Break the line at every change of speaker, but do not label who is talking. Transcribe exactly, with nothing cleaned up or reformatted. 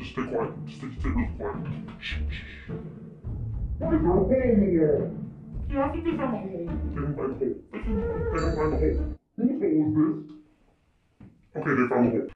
Just stay quiet. Just stay, stay really quiet. Shh, shh, shh.
Why is there a hole in the wall?
Yeah, I think they found a hole. They didn't find a hole. They didn't find a hole.
Whose hole is this?
Okay, they found a hole.